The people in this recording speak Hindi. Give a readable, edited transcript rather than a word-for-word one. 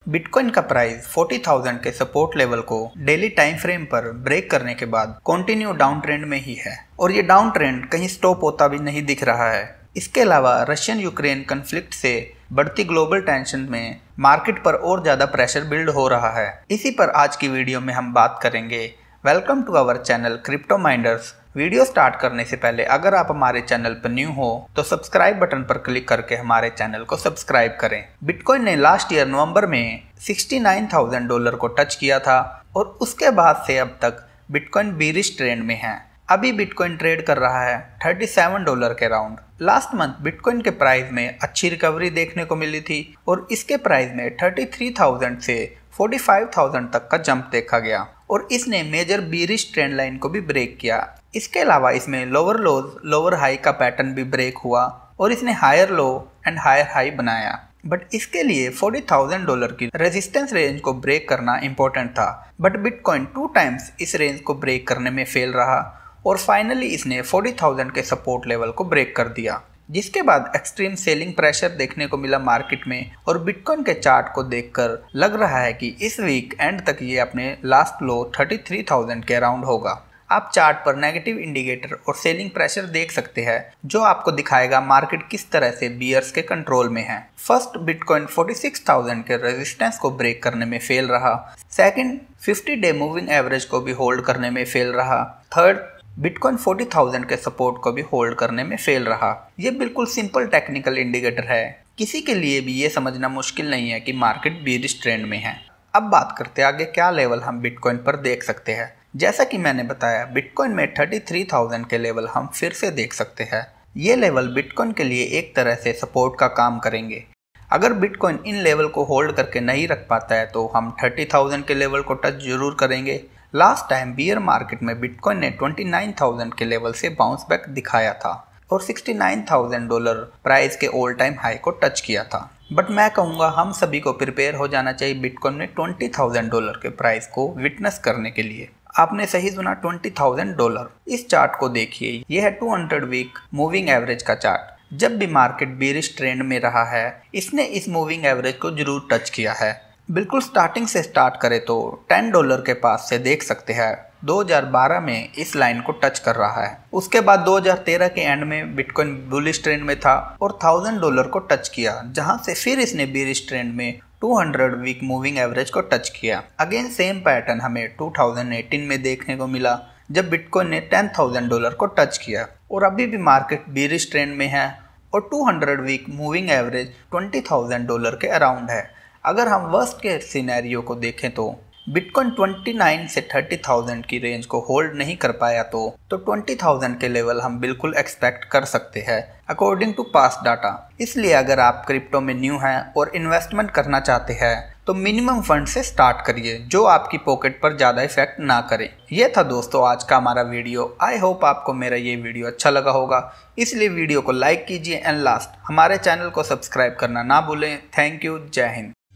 बिटकॉइन का प्राइस 40,000 के सपोर्ट लेवल को डेली टाइम फ्रेम पर ब्रेक करने के बाद कंटिन्यू डाउन ट्रेंड में ही है और ये डाउन ट्रेंड कहीं स्टॉप होता भी नहीं दिख रहा है। इसके अलावा रशियन यूक्रेन कन्फ्लिक्ट से बढ़ती ग्लोबल टेंशन में मार्केट पर और ज़्यादा प्रेशर बिल्ड हो रहा है। इसी पर आज की वीडियो में हम बात करेंगे। Welcome to our channel Crypto Minders. Video start करने से पहले अगर आप हमारे चैनल पर न्यू हो तो सब्सक्राइब बटन पर क्लिक करके हमारे चैनल को सब्सक्राइब करें। बिटकॉइन ने लास्ट ईयर नवंबर में $69,000 को टच किया था और उसके बाद से अब तक बिटकॉइन बीरिश ट्रेंड में है। अभी बिटकॉइन ट्रेड कर रहा है $37 के राउंड। लास्ट मंथ बिटकॉइन के प्राइस में अच्छी रिकवरी देखने को मिली थी और इसके प्राइस में 33,000 से 45,000 तक का जंप देखा गया और इसने मेजर बीरिश ट्रेंड लाइन को भी ब्रेक किया। इसके अलावा इसमें लोअर लोज लोअर हाई का पैटर्न भी ब्रेक हुआ और इसने higher low and higher high बनाया। बट इसके लिए $40,000 की रेजिस्टेंस रेंज को ब्रेक करना इंपॉर्टेंट था, बट बिटकॉइन 2 टाइम्स इस रेंज को ब्रेक करने में फेल रहा और फाइनली इसने 40,000 के सपोर्ट लेवल को ब्रेक कर दिया, जिसके बाद एक्सट्रीम सेलिंग प्रेशर देखने को मिला मार्केट में। और बिटकॉइन के चार्ट को देखकर लग रहा है कि इस वीक एंड तक ये अपने लास्ट लो 33,000 के अराउंड होगा। आप चार्ट पर नेगेटिव इंडिकेटर और सेलिंग प्रेशर देख सकते हैं, जो आपको दिखाएगा मार्केट किस तरह से बियर्स के कंट्रोल में है। फर्स्ट, बिटकॉइन 46,000 के रेजिस्टेंस को ब्रेक करने में फेल रहा। सेकंड, 50 डे मूविंग एवरेज को भी होल्ड करने में फेल रहा। थर्ड, बिटकॉइन 40,000 के सपोर्ट को भी होल्ड करने में फेल रहा। ये बिल्कुल सिंपल टेक्निकल इंडिकेटर है, किसी के लिए भी ये समझना मुश्किल नहीं है कि मार्केट बीरिश ट्रेंड में है। अब बात करते हैं आगे क्या लेवल हम बिटकॉइन पर देख सकते हैं। जैसा कि मैंने बताया, बिटकॉइन में 33,000 के लेवल हम फिर से देख सकते हैं। ये लेवल बिटकॉइन के लिए एक तरह से सपोर्ट का काम करेंगे। अगर बिटकॉइन इन लेवल को होल्ड करके नहीं रख पाता है तो हम 30,000 के लेवल को टच जरूर करेंगे। लास्ट टाइम बियर मार्केट में बिटकॉइन ने 29,000 के लेवल से बाउंस बैक दिखाया था और $69,000 प्राइस के ऑल टाइम हाई को टच किया था। बट मैं कहूँगा हम सभी को प्रिपेयर हो जाना चाहिए बिटकॉइन में $20,000 के प्राइस को विटनेस करने के लिए। आपने सही सुना, $20,000। इस चार्ट को देखिए, यह है 200 वीक मूविंग एवरेज का चार्ट। जब भी मार्केट बीरिश ट्रेंड में रहा है, इसने इस मूविंग एवरेज को जरूर टच किया है। बिल्कुल स्टार्टिंग से स्टार्ट करें तो $10 के पास से देख सकते हैं 2012 में इस लाइन को टच कर रहा है। उसके बाद 2013 के एंड में बिटकॉइन बुलिश ट्रेंड में था और $1,000 को टच किया, जहां से फिर इसने बीरिश ट्रेंड में 200 वीक मूविंग एवरेज को टच किया। अगेन सेम पैटर्न हमें 2018 में देखने को मिला, जब बिटकॉइन ने $10,000 को टच किया और अभी भी मार्केट बीरिश ट्रेंड में है और 200 वीक मूविंग एवरेज $20,000 के अराउंड है। अगर हम वर्स्ट के सिनेरियो को देखें तो बिटकॉइन 29 से 30,000 की रेंज को होल्ड नहीं कर पाया तो 20,000 के लेवल हम बिल्कुल एक्सपेक्ट कर सकते हैं अकॉर्डिंग टू पास्ट डाटा। इसलिए अगर आप क्रिप्टो में न्यू हैं और इन्वेस्टमेंट करना चाहते हैं तो मिनिमम फंड से स्टार्ट करिए, जो आपकी पॉकेट पर ज़्यादा इफेक्ट ना करे। ये था दोस्तों आज का हमारा वीडियो। आई होप आपको मेरा ये वीडियो अच्छा लगा होगा, इसलिए वीडियो को लाइक कीजिए एंड लास्ट हमारे चैनल को सब्सक्राइब करना ना भूलें। Thank you. जय हिंद।